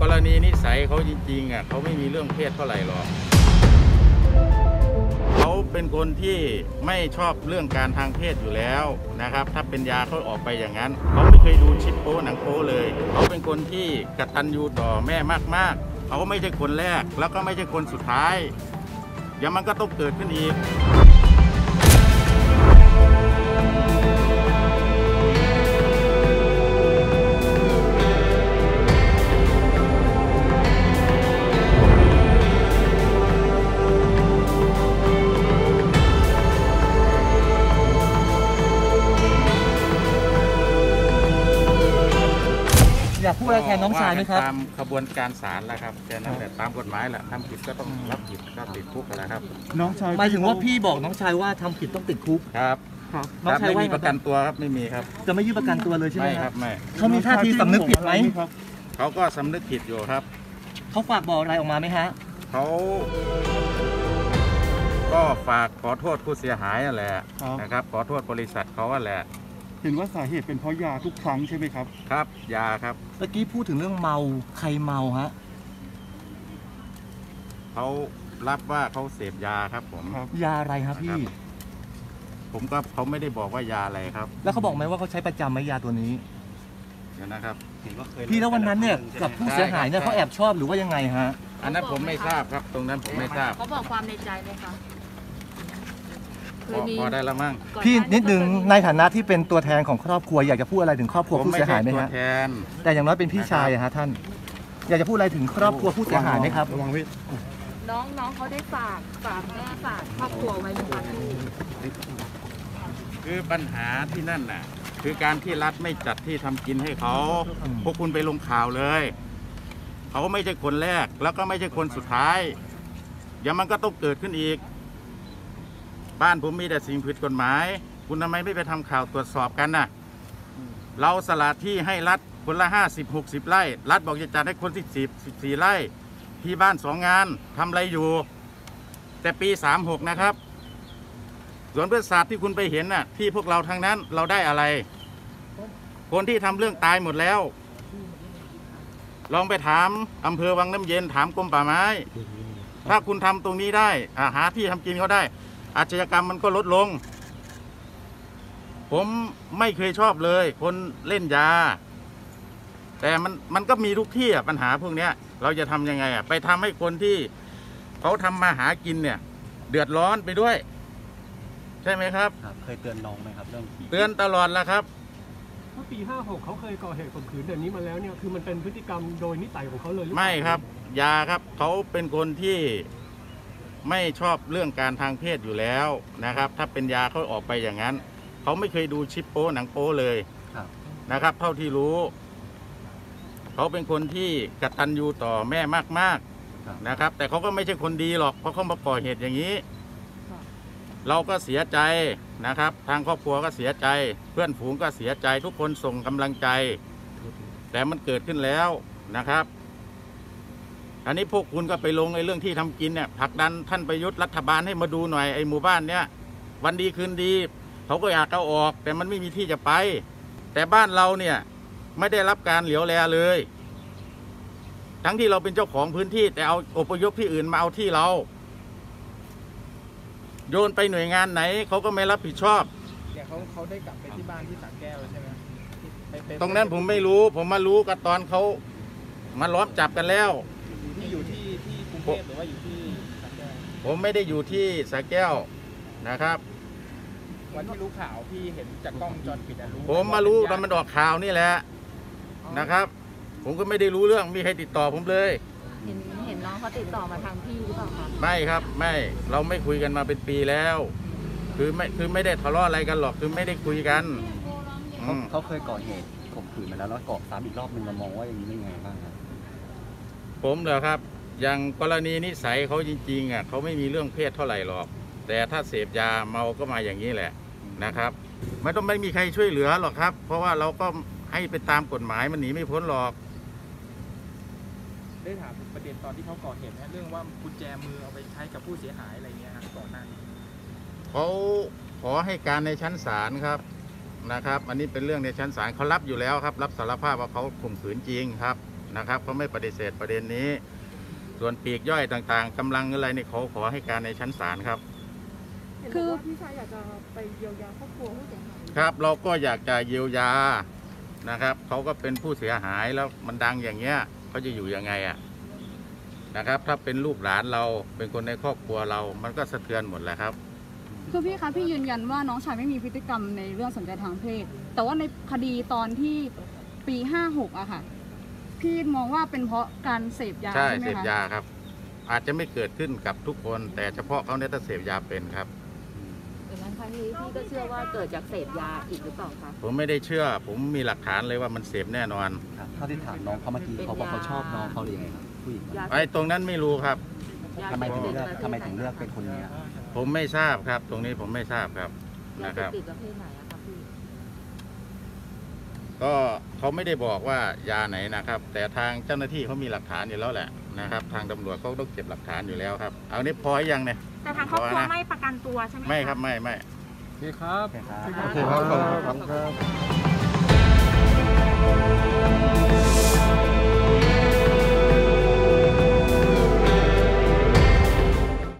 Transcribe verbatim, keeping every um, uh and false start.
รณีนิสัยเขาจริงๆอ่ะเขาไม่มีเรื่องเพศเท่าไหร่หรอกเขาเป็นคนที่ไม่ชอบเรื่องการทางเพศอยู่แล้วนะครับถ้าเป็นยาเขาออกไปอย่างนั้นเขาไม่เคยดูชิปโป้หนังโป้เลยเขาเป็นคนที่กตัญญูต่อแม่มากๆเขาไม่ใช่คนแรกแล้วก็ไม่ใช่คนสุดท้ายเดี๋ยวมันก็ต้องเกิดขึ้นอีกอยากพูดอะไรแทนน้องชายไหมครับตามขบวนการศาลแล้วครับแค่นั้นแหละตามกฎหมายแหละทำผิดก็ต้องรับผิดก็ติดคุกกันแล้วครับน้องชายหมายถึงว่าพี่บอกน้องชายว่าทำผิดต้องติดคุกครับน้องชายไม่มีประกันตัวครับไม่มีครับจะไม่ยื่นประกันตัวเลยใช่ไหมครับไม่เขามีท่าทีสำนึกผิดไหมเขาก็สำนึกผิดอยู่ครับเขาฝากบอกอะไรออกมาไหมฮะเขาก็ฝากขอโทษผู้เสียหายแหละนะครับขอโทษบริษัทเขาแหละเห็นว่าสาเหตุเป็นเพราะยาทุกครั้งใช่ไหมครับครับยาครับเมื่อกี้พูดถึงเรื่องเมาใครเมาฮะเขารับว่าเขาเสพยาครับผมยาอะไรครับพี่ผมก็เขาไม่ได้บอกว่ายาอะไรครับแล้วเขาบอกไหมว่าเขาใช้ประจำไหมยาตัวนี้เดี๋ยวนะครับพี่แล้ววันนั้นเนี่ยกับผู้เสียหายเนี่ยเขาแอบชอบหรือว่ายังไงฮะอันนั้นผมไม่ทราบครับตรงนั้นผมไม่ทราบเขาบอกความในใจไหมคะพอได้แล้วมั้งพี่นิดนึงในฐานะที่เป็นตัวแทนของครอบครัวอยากจะพูดอะไรถึงครอบครัวผู้เสียหายไหมฮะแต่อย่างน้อยเป็นพี่ชายฮะท่านอยากจะพูดอะไรถึงครอบครัวผู้เสียหายไหมครับระวังพี่น้องน้องเขาได้ฝากฝากแม่ฝากครอบครัวไว้ไหมคะคือปัญหาที่นั่นน่ะคือการที่รัฐไม่จัดที่ทำกินให้เขาพวกคุณไปลงข่าวเลยเขาไม่ใช่คนแรกแล้วก็ไม่ใช่คนสุดท้ายเดี๋ยวมันก็ต้องเกิดขึ้นอีกบ้านผมมีแต่สิ่งผิดกฎหมายคุณทำไมไม่ไปทำข่าวตรวจสอบกันน่ะเราสละที่ให้รัฐคนละห้าสิบหกสิบไร่รัฐบอกจะจัดให้คนที่สิบสิบสี่ไร่ที่บ้านสองงานทำอะไรอยู่แต่ปีสามหกนะครับสวนพฤกษศาสตร์ที่คุณไปเห็นน่ะที่พวกเราทั้งนั้นเราได้อะไรคนที่ทำเรื่องตายหมดแล้วลองไปถามอำเภอวังน้ำเย็นถามกรมป่าไม้ถ้าคุณทำตรงนี้ได้หาที่ทำกินเขาได้อาชญากรรมมันก็ลดลงผมไม่เคยชอบเลยคนเล่นยาแต่มันมันก็มีทุกที่อ่ะปัญหาพวกนี้เราจะทำยังไงอ่ะไปทำให้คนที่เขาทำมาหากินเนี่ยเดือดร้อนไปด้วยใช่ไหมครับเคยเตือนน้องไหมครับเรื่องเตือนตลอดแล้วครับเมื่อปีห้าหกเขาเคยก่อเหตุข่มขืนแบบนี้มาแล้วเนี่ยคือมันเป็นพฤติกรรมโดยนิสัยของเขาเลยไม่ครับยาครับเขาเป็นคนที่ไม่ชอบเรื่องการทางเพศอยู่แล้วนะครับถ้าเป็นยาเขาออกไปอย่างนั้นเขาไม่เคยดูชิปโป้หนังโป้เลยนะครับเท่าที่รู้เขาเป็นคนที่กตัญญูต่อแม่มากๆนะครับแต่เขาก็ไม่ใช่คนดีหรอกเพราะเขามาก่อเหตุอย่างนี้เราก็เสียใจนะครับทางครอบครัวก็เสียใจเพื่อนฝูงก็เสียใจทุกคนส่งกำลังใจแต่มันเกิดขึ้นแล้วนะครับอันนี้พวกคุณก็ไปลงในเรื่องที่ทำกินเนี่ยผลักดันท่านประยุทธ์รัฐบาลให้มาดูหน่อยไอ้หมู่บ้านเนี้ยวันดีคืนดีเขาก็อยากเอาออกแต่มันไม่มีที่จะไปแต่บ้านเราเนี่ยไม่ได้รับการเหลียวแลเลยทั้งที่เราเป็นเจ้าของพื้นที่แต่เอาอพยพที่อื่นมาเอาที่เราโยนไปหน่วยงานไหนเขาก็ไม่รับผิดชอบเนี่ยเขาเขาได้กลับไปที่บ้านที่สระแก้วใช่ไหมตรงนั้นผมไม่รู้ผมมารู้ก็ตอนเขามาล้อมจับกันแล้วที่อยู่ที่ที่กรุงเทพหรือว่าอยู่ที่สระแก้วผมไม่ได้อยู่ที่สระแก้วนะครับวันที่รู้ข่าวพี่เห็นจากกล้องจรปิดรู้ผมมารู้ตอนมันออกข่าวนี่แหละนะครับผมก็ไม่ได้รู้เรื่องมีใครติดต่อผมเลยเห็นเห็นน้องเขาติดต่อมาทางพี่หรือเปล่าคะไม่ครับไม่เราไม่คุยกันมาเป็นปีแล้วคือไม่คือไม่ได้ทะเลาะอะไรกันหรอกคือไม่ได้คุยกันเขาเขาเคยก่อเหตุข่มขืนมาแล้วแล้วก่อซ้ำอีกรอบนึงเรามองว่าอย่างนี้ยังไงบ้างครับผมเหรอครับอย่างกรณีนิสัยเขาจริงๆอ่ะเขาไม่มีเรื่องเพศเท่าไหร่หรอกแต่ถ้าเสพยาเมาก็มาอย่างนี้แหละนะครับไม่ต้องไม่มีใครช่วยเหลือหรอกครับเพราะว่าเราก็ให้ไปตามกฎหมายมันหนีไม่พ้นหรอกได้ถามประเด็นตอนที่เขาก่อเหตุนะเรื่องว่ากุญแจมือเอาไปใช้กับผู้เสียหายอะไรเงี้ยครับก่อนหน้านี้เขาขอให้การในชั้นศาลครับนะครับอันนี้เป็นเรื่องในชั้นศาลเขารับอยู่แล้วครับรับสารภาพว่าเขาข่มขืนจริงครับนะครับเขาไม่ปฏิเสธประเด็นนี้ ส่วนปีกย่อยต่างๆกำลังอะไรนี่เขาขอให้การในชั้นศาลครับคือพี่ชายอยากจะไปเยียวยาครอบครัวผู้เสียหายครับเราก็อยากจะเยียวยานะครับเขาก็เป็นผู้เสียหายแล้วมันดังอย่างเงี้ยเขาจะอยู่ยังไงอะนะครับถ้าเป็นลูกหลานเราเป็นคนในครอบครัวเรามันก็สะเทือนหมดแหละครับคือพี่คะพี่ยืนยันว่าน้องชายไม่มีพฤติกรรมในเรื่องสนใจทางเพศ แต่ว่าในคดีตอนที่ปีห้าหกอะค่ะพี่มองว่าเป็นเพราะการเสพยาใช่ใช่ไหมเสพคะยาครับ อาจจะไม่เกิดขึ้นกับทุกคน แต่เฉพาะเขาเนี่ยถ้าเสพยาเป็นครับดังนั้นครั้งนี้พี่ก็เชื่อว่าเกิดจากเสพยาอีกหรือเปล่าคะผมไม่ได้เชื่อ ผมมีหลักฐานเลยว่ามันเสพแน่นอนครับเท่าที่ถามน้องเขาเมื่อกี้เขาบอกเขาชอบน้องเขาหรือยังไงครับผู้หญิงยาไอ้ตรงนั้นไม่รู้ครับยาทำไมถึงเสพเลืติอดกทำไมถึงเลือกเป็นคนนี้อะผมไม่ทราบครับ ตรงนี้ผมไม่ทราบครับยานะเสคพรับติดประเภทไหนอะคะพี่ก็เขาไม่ได้บอกว่ายาไหนนะครับ แต่ทางเจ้าหน้าที่เขามีหลักฐานอยู่แล้วแหละนะครับ ทางตำรวจเขาต้องเก็บหลักฐานอยู่แล้วครับ เอานี้พอยังเนี่ยแต่ทางครอบครัวพนะไม่ประกันตัวใช่ไหมะไม่ครับไม่ไม่โอเคครับโอเคครับโอเคครับขอบคุณครับ